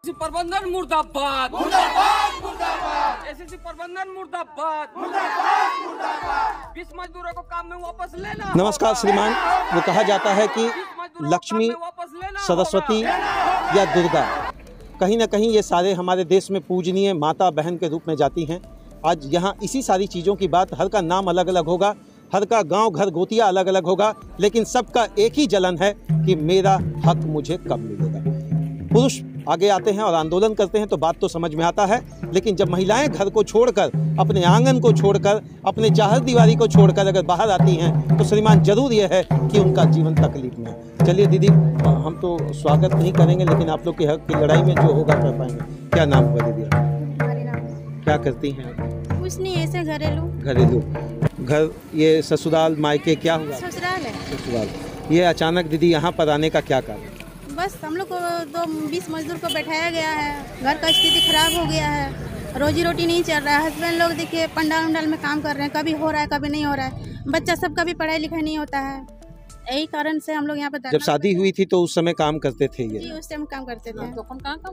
प्रबंधन मुर्दाबाद, मुर्दाबाद, मुर्दाबाद। एसएससी प्रबंधन मुर्दाबाद, मुर्दाबाद, मुर्दाबाद। 20 मजदूरों को काम में वापस लेना। नमस्कार श्रीमान, वो कहा जाता है कि लक्ष्मी, सरस्वती या दुर्गा कहीं ना कहीं ये सारे हमारे देश में पूजनीय माता बहन के रूप में जाती हैं। आज यहाँ इसी सारी चीज़ों की बात, हर का नाम अलग अलग होगा, हर का गांव घर गोतिया अलग अलग होगा, लेकिन सबका एक ही जलन है कि मेरा हक मुझे कब मिलेगा। पुरुष आगे आते हैं और आंदोलन करते हैं तो बात तो समझ में आता है, लेकिन जब महिलाएं घर को छोड़कर, अपने आंगन को छोड़कर, अपने चाहत दीवारी को छोड़कर अगर बाहर आती हैं तो श्रीमान जरूर यह है कि उनका जीवन तकलीफ में है। चलिए दीदी, हम तो स्वागत नहीं करेंगे, लेकिन आप लोग के हक की लड़ाई में जो होगा कर पाएंगे। क्या नाम हुआ दीदी? क्या करती हैं आप? कुछ नहीं, ऐसे घरेलू घर। ये ससुराल मायके क्या हुआ? ससुराल है। ससुराल। ये अचानक दीदी यहाँ पर आने का क्या कारण? बस हम लोग को 20 मजदूर को बैठाया गया है, घर का स्थिति खराब हो गया है, रोजी रोटी नहीं चल रहा है। हस्बैंड लोग देखिए पंडाल उंडाल में काम कर रहे हैं, कभी हो रहा है कभी नहीं हो रहा है। बच्चा सबका भी पढ़ाई लिखाई नहीं होता है, यही कारण से हम लोग यहाँ पे। जब शादी हुई थी तो उस समय काम करते थे ये? जी, उस टाइम काम करते थे। तो कौन कहाँ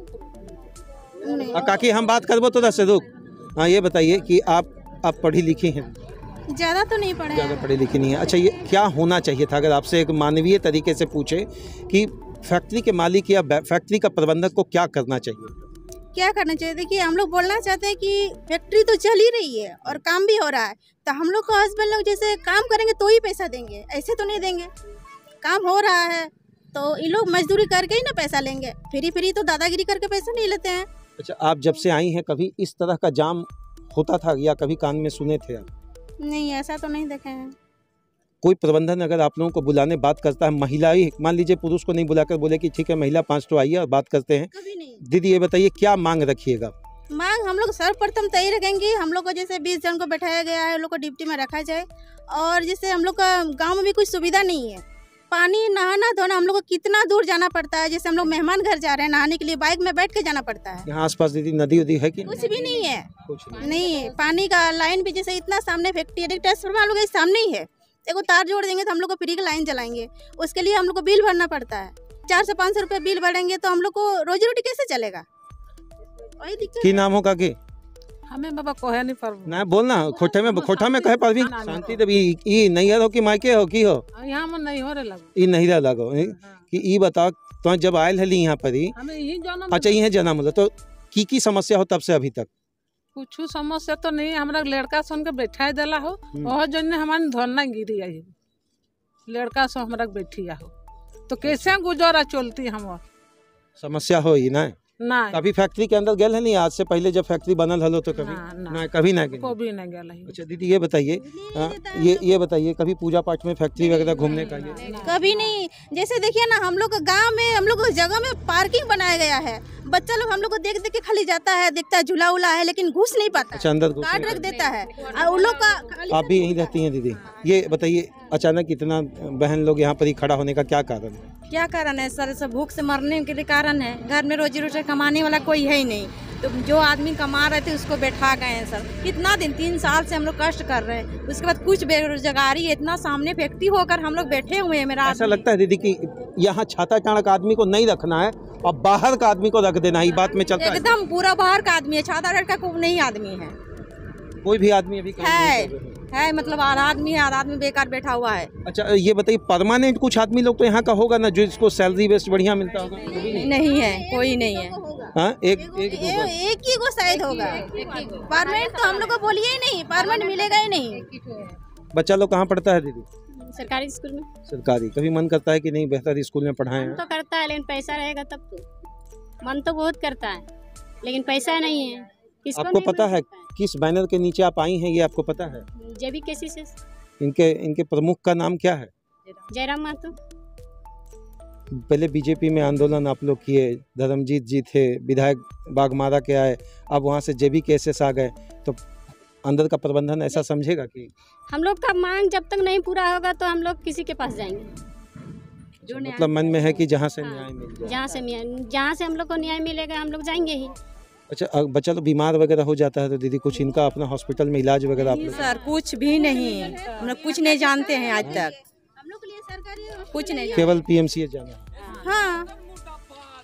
काम? काकी हम बात करबो तो दस रुक। हाँ, ये बताइए कि आप पढ़ी लिखी हैं? ज़्यादा तो नहीं पढ़े। ज़्यादा पढ़ी लिखी नहीं है। अच्छा, ये क्या होना चाहिए था अगर आपसे एक मानवीय तरीके से पूछे कि फैक्ट्री के मालिक या फैक्ट्री का प्रबंधक को क्या करना चाहिए? क्या करना चाहिए? देखिए, हम लोग बोलना चाहते हैं कि फैक्ट्री तो चल ही रही है और काम भी हो रहा है, तो हम लोग को हस्बैंड लोग जैसे काम करेंगे तो ही पैसा देंगे, ऐसे तो नहीं देंगे। काम हो रहा है तो ये लोग मजदूरी करके ही ना पैसा लेंगे, फ्री तो दादागिरी करके पैसा नहीं लेते हैं। अच्छा, आप जब से आई हैं कभी इस तरह का जाम होता था या कभी कान में सुने थे आप? नहीं, ऐसा तो नहीं देखे हैं। कोई प्रबंधन अगर आप लोगों को बुलाने बात करता है, महिला ही मान लीजिए पुरुष को नहीं बुलाकर बोले कि ठीक है महिला 5 तो आइए और बात करते हैं, कभी नहीं। दीदी ये बताइए क्या मांग रखिएगा? मांग हम लोग सर्वप्रथम तो यही रखेंगे, हम लोग को जैसे 20 जन को बैठाया गया है, उन लोग को ड्यूटी में रखा जाए। और जैसे हम लोग का गाँव में भी कुछ सुविधा नहीं है, पानी नहाना धोना हम लोग को कितना दूर जाना पड़ता है। जैसे हम लोग मेहमान घर जा रहे हैं नहाने के लिए, बाइक में बैठ के जाना पड़ता है। यहाँ आसपास दीदी नदी उदी है कि कुछ भी नहीं है? कुछ नहीं, पानी का लाइन भी जैसे इतना सामने फैक्ट्री ट्रांसफार्मर हम लोग के सामने ही है, एगो तार जोड़ देंगे तो हम लोग को फ्री का लाइन चलाएंगे, उसके लिए हम लोग को बिल भरना पड़ता है। 400-500 रुपये बिल भरेंगे तो हम लोग को रोजी रोटी कैसे चलेगा? वही दिक्कत। की नाम होगा कि हमें बाबा कोहे नहीं पर ना बोलना खोटा में कहे पर भी शांति देवी ई नहीं हो कि मायके हो की हो? यहाँ में नहीं हो रहे लग ई नहीं रहा लगो कि ई बताओ तो जब आयल हली यहाँ पर ही। हमें यही जाना। अच्छा, ये जन्म होला तो की समस्या हो तब से अभी तक? कुछ समस्या तो नहीं, हमारा लड़का सुन के बैठा देला हो और जो हमारे धरना गिरी आई लड़का सो हमारा बैठिया हो तो कैसे गुजारा चलती हम? समस्या हो ही ना। ना कभी फैक्ट्री के अंदर गए नहीं? आज से पहले जब फैक्ट्री बनल हलो तो कभी ना कभी ना गए? कभी ना गया। अच्छा दीदी ये बताइए, ये बताइए कभी पूजा पाठ में फैक्ट्री वगैरह घूमने का? कभी नहीं। जैसे देखिए ना, हम लोग का गांव में हम लोग को जगह में पार्किंग बनाया गया है, बच्चा लोग हम लोग को देख देख के खाली जाता है, देखता है झूला उला है, लेकिन घुस नहीं पाता। अच्छा, अंदर कार्ड रख देता है और उन लोग का। आप भी यहीं रहती हैं दीदी? ये बताइए अचानक इतना बहन लोग यहाँ पर ही खड़ा होने का क्या कारण है? क्या कारण है सर? सब भूख से मरने के लिए कारण है। घर में रोजी रोटी कमाने वाला कोई है ही नहीं, तो जो आदमी कमा रहे थे उसको बैठा गए हैं सर। कितना दिन, 3 साल से हम लोग कष्ट कर रहे हैं, उसके बाद कुछ बेरोजगारी, इतना सामने फैक्ट्री होकर हम लोग बैठे हुए हैं। मेरा ऐसा लगता है दीदी कि यहाँ छाता टाणक आदमी को नहीं रखना है और बाहर का आदमी को रख देना ही बात में चलता है। एकदम पूरा बाहर का आदमी है, छाता टाणक का कोई नहीं आदमी है। कोई भी आदमी अभी है मतलब आधा आदमी है, आधा आदमी बेकार बैठा हुआ है। अच्छा, ये बताइए परमानेंट कुछ आदमी लोग तो यहाँ का होगा ना, जो इसको सैलरी बेस्ड बढ़िया मिलता होगा? नहीं है, कोई नहीं है। हाँ, एक ही को शायद होगा। परमानेंट तो हम लोग को बोलिए ही नहीं, परमानेंट मिलेगा ही नहीं। बच्चा लोग कहाँ पढ़ता है दीदी? सरकारी स्कूल में। सरकारी। कभी मन करता है कि नहीं बेहतर स्कूल में पढ़ाएं? तो करता है, लेकिन पैसा रहेगा तब तो। मन तो बहुत करता है लेकिन पैसा नहीं है। आपको पता है किस बैनर के नीचे आप आई हैं? ये आपको पता है? जेबी केसी से। इनके प्रमुख का नाम क्या है? जयराम महतो। पहले बीजेपी में आंदोलन आप लोग किए, धर्मजीत जी थे, विधायक बागमारा के आए, अब वहाँ से जेबी केसेस आ गए, तो अंदर का प्रबंधन ऐसा समझेगा कि हम लोग का मांग जब तक नहीं पूरा होगा तो हम लोग किसी के पास जाएंगे? जो मतलब मन में है कि जहाँ से न्याय मिल जाए, जहाँ से हम लोग को न्याय मिलेगा हम लोग जाएंगे ही। अच्छा, बच्चा तो बीमार वगैरह हो जाता है तो दीदी कुछ इनका अपना हॉस्पिटल में इलाज वगैरह आप लोग? सर कुछ भी नहीं, हम लोग कुछ नहीं जानते हैं आज तक। हम लोग के लिए सरकारी कुछ नहीं, केवल PMCH जाना। हाँ,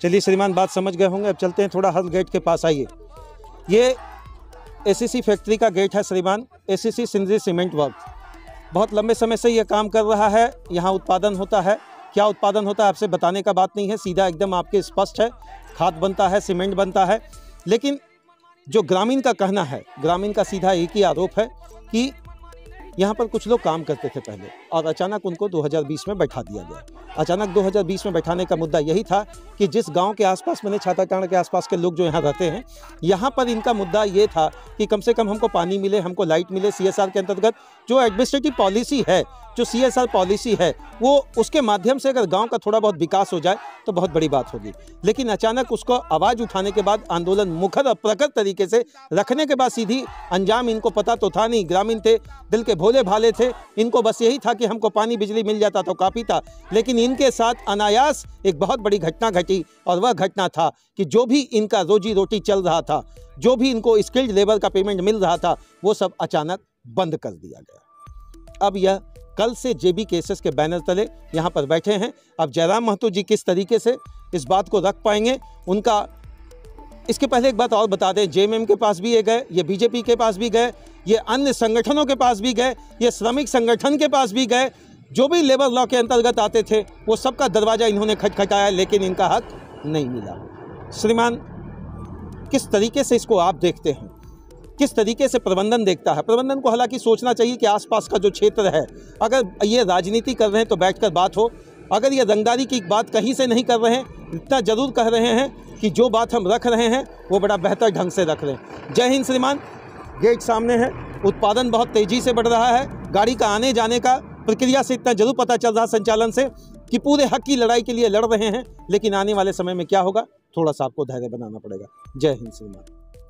चलिए श्रीमान, बात समझ गए होंगे। अब चलते हैं थोड़ा, हर गेट के पास आइए। ये एसीसी फैक्ट्री का गेट है श्रीमान, एसीसी सिंदरी सीमेंट वर्क। बहुत लंबे समय से ये काम कर रहा है। यहाँ उत्पादन होता है। क्या उत्पादन होता है आपसे बताने का बात नहीं है, सीधा एकदम आपके स्पष्ट है। खाद बनता है, सीमेंट बनता है। लेकिन जो ग्रामीण का कहना है, ग्रामीण का सीधा एक ही आरोप है कि यहाँ पर कुछ लोग काम करते थे पहले और अचानक उनको 2020 में बैठा दिया गया। अचानक 2020 में बैठाने का मुद्दा यही था कि जिस गांव के आसपास, मैंने छाताटांड़ के आसपास के लोग जो यहाँ रहते हैं, यहाँ पर इनका मुद्दा ये था कि कम से कम हमको पानी मिले, हमको लाइट मिले। CSR के अंतर्गत जो एडमिनिस्ट्रेटिव पॉलिसी है, जो CSR पॉलिसी है, वो उसके माध्यम से अगर गांव का थोड़ा बहुत विकास हो जाए तो बहुत बड़ी बात होगी। लेकिन अचानक उसको आवाज़ उठाने के बाद, आंदोलन मुखर और प्रखर तरीके से रखने के बाद सीधी अंजाम इनको पता तो था नहीं। ग्रामीण थे, दिल के भोले भाले थे, इनको बस यही था कि हमको पानी बिजली मिल जाता तो काफ़ी था। लेकिन इनके साथ अनायास एक बहुत बड़ी घटना घटी और वह घटना था कि जो भी इनका रोजी रोटी चल रहा था, जो भी इनको स्किल्ड लेबर का पेमेंट मिल रहा था, वो सब अचानक बंद कर दिया गया। अब यह कल से JB केसेस के बैनर तले यहाँ पर बैठे हैं। अब जयराम महतो जी किस तरीके से इस बात को रख पाएंगे, उनका, इसके पहले एक बात और बता दें, JMM के पास भी ये गए, ये BJP के पास भी गए, ये अन्य संगठनों के पास भी गए, ये श्रमिक संगठन के पास भी गए। जो भी लेबर लॉ के अंतर्गत आते थे वो सबका दरवाज़ा इन्होंने खटखटाया, लेकिन इनका हक नहीं मिला। श्रीमान, किस तरीके से इसको आप देखते हैं, किस तरीके से प्रबंधन देखता है? प्रबंधन को हालांकि सोचना चाहिए कि आसपास का जो क्षेत्र है, अगर ये राजनीति कर रहे हैं तो बैठकर बात हो। अगर ये रंगदारी की बात कहीं से नहीं कर रहे हैं, इतना जरूर कह रहे हैं कि जो बात हम रख रहे हैं वो बड़ा बेहतर ढंग से रख रहे हैं। जय हिंद श्रीमान। गेट सामने है, उत्पादन बहुत तेज़ी से बढ़ रहा है। गाड़ी का आने जाने का प्रक्रिया से इतना जरूर पता चल रहा है, संचालन से, कि पूरे हक की लड़ाई के लिए लड़ रहे हैं। लेकिन आने वाले समय में क्या होगा, थोड़ा सा आपको धैर्य बनाना पड़ेगा। जय हिंद श्रीमान।